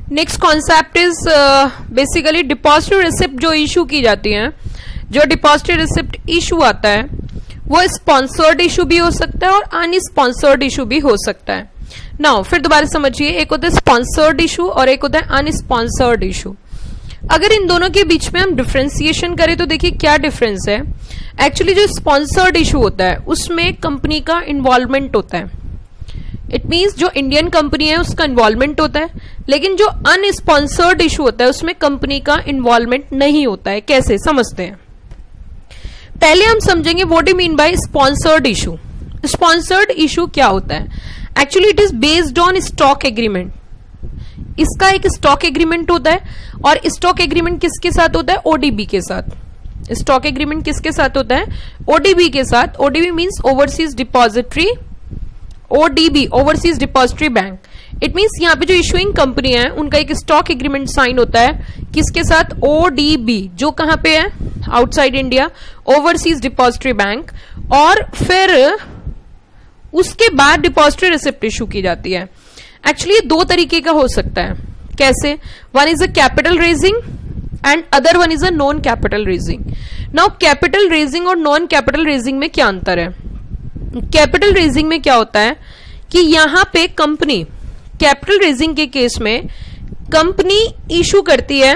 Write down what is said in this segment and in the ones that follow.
Next concept is basically depository receipt जो issue की जाती है, जो डिपॉजिटरी रिसिप्ट इशू आता है वो स्पॉन्सर्ड इशू भी हो सकता है और अनस्पॉन्सर्ड इशू भी हो सकता है। नाउ फिर दोबारा समझिए, एक होता है स्पॉन्सर्ड इशू और एक होता है अनस्पॉन्सर्ड इशू। अगर इन दोनों के बीच में हम डिफरेंशिएशन करें तो देखिए क्या डिफरेंस है। एक्चुअली जो स्पॉन्सर्ड इशू होता है उसमें कंपनी का इन्वॉल्वमेंट होता है, इट मीन्स जो इंडियन कंपनी है उसका इन्वॉल्वमेंट होता है, लेकिन जो अनस्पॉन्सर्ड इशू होता है उसमें कंपनी का इन्वॉल्वमेंट नहीं होता है। कैसे समझते हैं, पहले हम समझेंगे what do mean by sponsored issue. Sponsored issue क्या होता है? Actually it is based on stock agreement. इसका एक स्टॉक एग्रीमेंट होता है और स्टॉक एग्रीमेंट किसके साथ होता है? ओडीबी के साथ। स्टॉक एग्रीमेंट किसके साथ होता है? ओडीबी के साथ। ODB means overseas depository, ODB overseas depository bank. It means यहाँ पे जो इशूइंग कंपनी है उनका एक स्टॉक एग्रीमेंट साइन होता है किसके साथ? ओडीबी, जो कहां पे है? Outside India, overseas depository bank. और फिर उसके बाद डिपॉजिटरी रिसिप्ट इशू की जाती है। एक्चुअली दो तरीके का हो सकता है। कैसे? One is a capital raising and other one is a non capital raising. Now capital raising और नॉन कैपिटल रेजिंग में क्या अंतर है? कैपिटल रेजिंग में क्या होता है कि यहां पे कंपनी, कैपिटल रेजिंग के केस में कंपनी इशू करती है,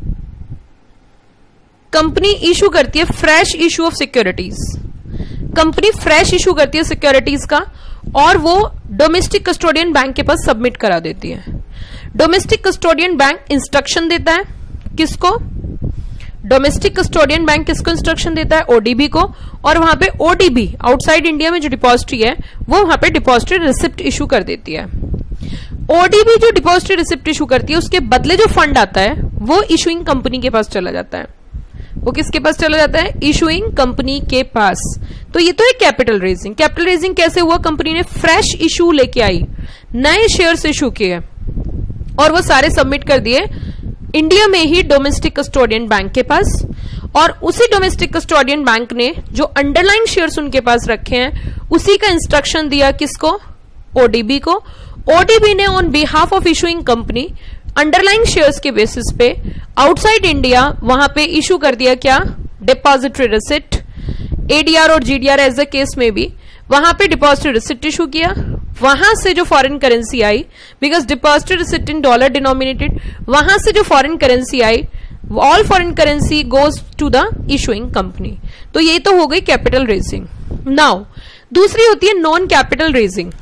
fresh issue of securities. Company fresh issue करती है सिक्योरिटीज का और वो डोमेस्टिक कस्टोडियन बैंक के पास सबमिट करा देती है। डोमेस्टिक कस्टोडियन बैंक इंस्ट्रक्शन देता है किसको? डोमेस्टिक कस्टोडियन बैंक किसको इंस्ट्रक्शन देता है? ओडीबी को। और वहां पे ओडीबी आउटसाइड इंडिया में जो डिपॉजिटरी है वो वहां पे डिपॉजिटरी रिसिप्ट इशू कर देती है। ओडीबी जो डिपॉजिटरी रिसिप्ट इशू करती है उसके बदले जो फंड आता है वो इशूइंग कंपनी के पास चला जाता है। वो किसके पास चला जाता है? इशूइंग कंपनी के पास। तो ये तो है कैपिटल रेजिंग। कैपिटल रेजिंग कैसे हुआ? कंपनी ने फ्रेश इशू लेके आई, नए शेयर्स इशू किए और वो सारे सबमिट कर दिए इंडिया में ही डोमेस्टिक कस्टोडियन बैंक के पास। और उसी डोमेस्टिक कस्टोडियन बैंक ने जो अंडरलाइन शेयर्स उनके पास रखे हैं उसी का इंस्ट्रक्शन दिया किसको? ओडीबी को। ओडीबी ने on behalf of issuing company underline shares के बेसिस पे आउटसाइड इंडिया वहां पे इशू कर दिया क्या? डिपॉजिटरी रिसिप्ट, एडीआर और जीडीआर एज अ केस में भी वहां पे डिपॉजिटरी रिसिप्ट इशू किया। वहां से जो फॉरेन करेंसी आई, because depository receipt in dollar denominated, वहां से जो फॉरेन करेंसी आई, all foreign currency goes to the issuing company. तो ये तो हो गई कैपिटल रेजिंग। नाउ दूसरी होती है नॉन कैपिटल रेजिंग।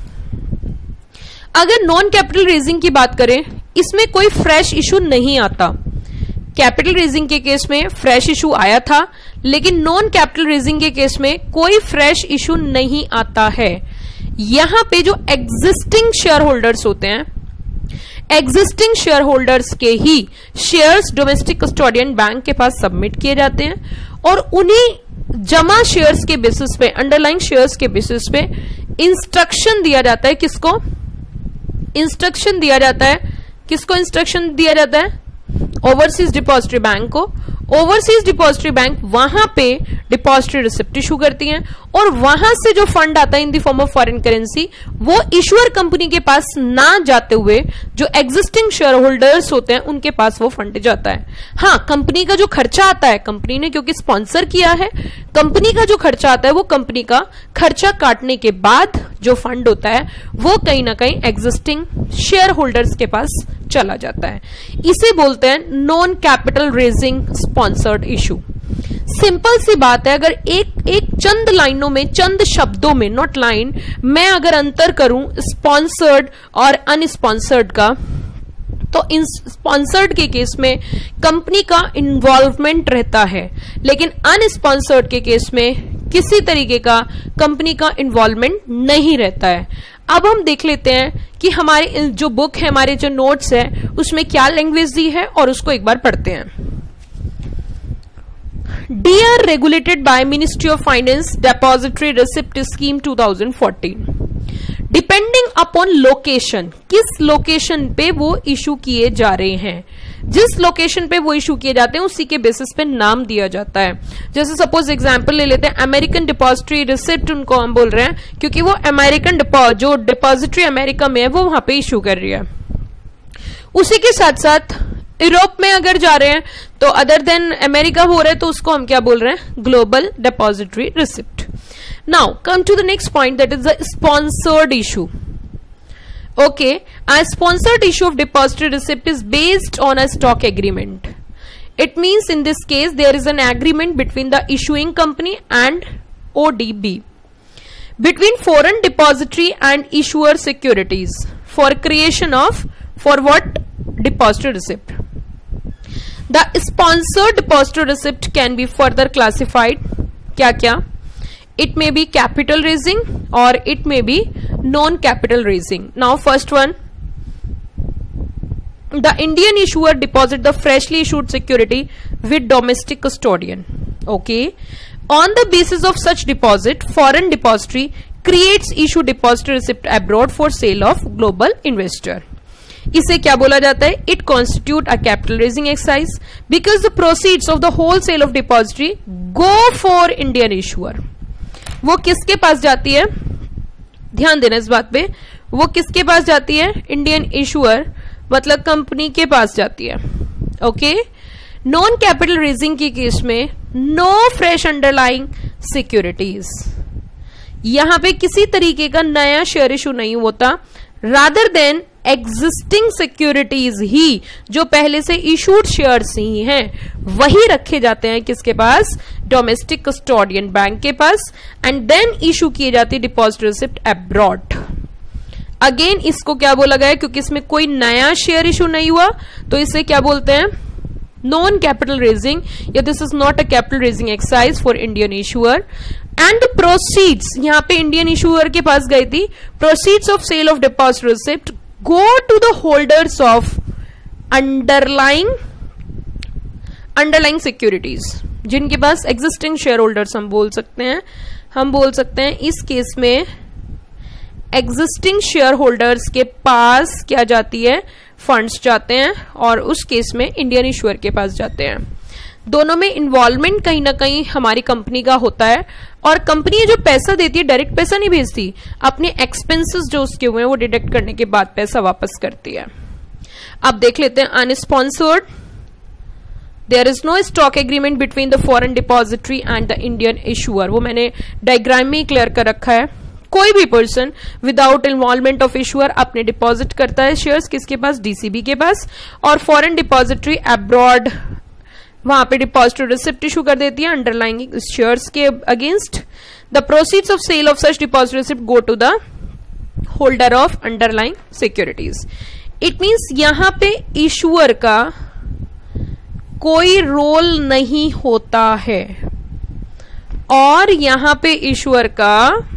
अगर नॉन कैपिटल रेजिंग की बात करें, इसमें कोई फ्रेश इशू नहीं आता। कैपिटल रेजिंग के केस में फ्रेश इशू आया था, लेकिन नॉन कैपिटल रेजिंग के केस में कोई फ्रेश इशू नहीं आता है। यहां पे जो एग्जिस्टिंग शेयर होल्डर्स होते हैं, एग्जिस्टिंग शेयर होल्डर्स के ही शेयर्स डोमेस्टिक कस्टोडियन बैंक के पास सबमिट किए जाते हैं और उन्हीं जमा शेयर्स के बेसिस पे, अंडरलाइन शेयर्स के बेसिस पे इंस्ट्रक्शन दिया जाता है किसको? इंस्ट्रक्शन दिया जाता है किसको? इंस्ट्रक्शन दिया जाता है ओवरसीज डिपॉजिटरी बैंक को। ओवरसीज डिपॉजिटरी बैंक वहां पे डिपॉजिटरी रिसिप्ट इशू करती हैं और वहां से जो फंड आता है in the form of foreign currency वो इशूअर कंपनी के पास ना जाते हुए जो एग्जिस्टिंग शेयर होल्डर्स होते हैं उनके पास वो फंड जाता है। हाँ, कंपनी का जो खर्चा आता है, कंपनी ने क्योंकि स्पॉन्सर किया है, कंपनी का जो खर्चा आता है वो कंपनी का खर्चा काटने के बाद जो फंड होता है वो कहीं ना कहीं एग्जिस्टिंग शेयर होल्डर्स के पास चला जाता है। इसे बोलते हैं non capital raising sponsored issue. Simple सी बात है, अगर एक चंद लाइनों में, चंद शब्दों में, नॉट लाइन, मैं अगर अंतर करूं स्पॉन्सर्ड और अनस्पॉन्सर्ड का, तो इन स्पॉन्सर्ड के केस में कंपनी का इन्वॉल्वमेंट रहता है, लेकिन अनस्पॉन्सर्ड के केस में किसी तरीके का कंपनी का इन्वॉल्वमेंट नहीं रहता है। अब हम देख लेते हैं कि हमारे जो बुक है, हमारे जो नोट्स है, उसमें क्या लैंग्वेज दी है और उसको एक बार पढ़ते हैं। Dear regulated by Ministry of Finance Depository Receipt Scheme 2014, depending upon location, किस लोकेशन पे वो इशू किए जा रहे हैं, जिस लोकेशन पे वो इशू किए जाते हैं उसी के बेसिस पे नाम दिया जाता है। जैसे सपोज एग्जांपल ले लेते हैं, अमेरिकन डिपॉजिटरी रिसिप्ट उनको हम बोल रहे हैं क्योंकि वो अमेरिकन जो डिपॉजिटरी अमेरिका में है वो वहां पे इशू कर रही है। उसी के साथ साथ यूरोप में अगर जा रहे हैं तो अदर देन अमेरिका हो रहे हैं तो उसको हम क्या बोल रहे हैं, global depository receipt. Now come to the next point, that is the sponsored issue. Okay, a sponsored issue of depository receipt is based on a stock agreement. It means in this case there is an agreement between the issuing company and ODB, between foreign depository and issuer securities for creation of, for what, depository receipt. The sponsored depository receipt can be further classified, क्या क्या, it may be capital raising or it may be non-capital raising. Now first one, the Indian issuer deposit the freshly issued security with domestic custodian. Okay, on the basis of such deposit, foreign depository creates issue depository receipt abroad for sale of global investor. इसे क्या बोला जाता है, it constitute a capital raising exercise because the proceeds of the whole sale of depository go for Indian issuer. वो किसके पास जाती है, ध्यान देना इस बात पे, वो किसके पास जाती है, इंडियन इशुअर मतलब कंपनी के पास जाती है. ओके, नॉन कैपिटल रेजिंग की केस में नो फ्रेश अंडरलाइंग सिक्योरिटीज, यहां पे किसी तरीके का नया शेयर इशू नहीं होता, रादर देन एग्जिस्टिंग सिक्योरिटीज ही, जो पहले से इशूड शेयर्स ही हैं, वही रखे जाते हैं किसके पास, डोमेस्टिक कस्टोडियन बैंक के पास, एंड देन इशू किए जाती है डिपॉजिटरी रिसिप्ट अब्रॉड. अगेन इसको क्या बोला गया है, क्योंकि इसमें कोई नया शेयर इशू नहीं हुआ तो इसे क्या बोलते हैं, नॉन कैपिटल रेजिंग, या this is not a capital raising exercise for Indian issuer. And proceeds, यहां पे इंडियन इशूअर के पास गई थी, proceeds of sale of depository receipt go to the holders of underlying securities, जिनके पास existing shareholders हम बोल सकते हैं इस केस में existing shareholders के पास क्या जाती है, फंड्स जाते हैं, और उस केस में इंडियन इशूअर के पास जाते हैं. दोनों में इन्वॉल्वमेंट कहीं ना कहीं हमारी कंपनी का होता है, और कंपनी जो पैसा देती है डायरेक्ट पैसा नहीं भेजती, अपने एक्सपेंसेस जो उसके हुए हैं वो डिडक्ट करने के बाद पैसा वापस करती है. अब देख लेते हैं unsponsored. There is no stock agreement between the foreign depository and the Indian issuer. वो मैंने डायग्राम में क्लियर कर रखा है. कोई भी person without involvement of issuer अपने डिपॉजिट करता है शेयर्स किसके पास, डीसीबी के पास, और फॉरेन डिपॉजिटरी अब्रॉड वहां पे डिपॉजिटरी रिसिप्ट इशू कर देती है अंडरलाइंग शेयर्स के against. The proceeds of sale of such depository receipt go to the holder of underlying securities. It means यहां पे इशूअर का कोई रोल नहीं होता है, और यहां पे इशूअर का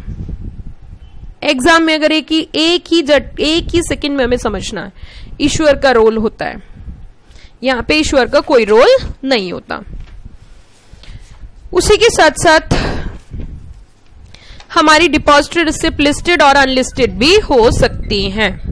एग्जाम में अगर एक ही सेकंड में हमें समझना है, इशूअर का रोल होता है, यहां पे इशूअर का कोई रोल नहीं होता. उसी के साथ साथ हमारी डिपॉजिटरी रिसिप्ट लिस्टेड और अनलिस्टेड भी हो सकती हैं.